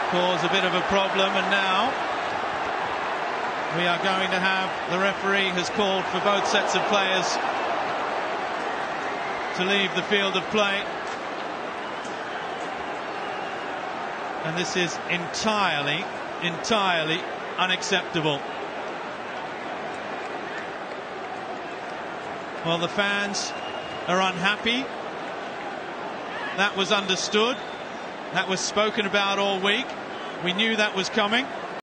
cause a bit of a problem, and now we are going to have, the referee has called for both sets of players to leave the field of play, and this is entirely unacceptable. Well, the fans are unhappy. That was understood. That was spoken about all week. We knew that was coming.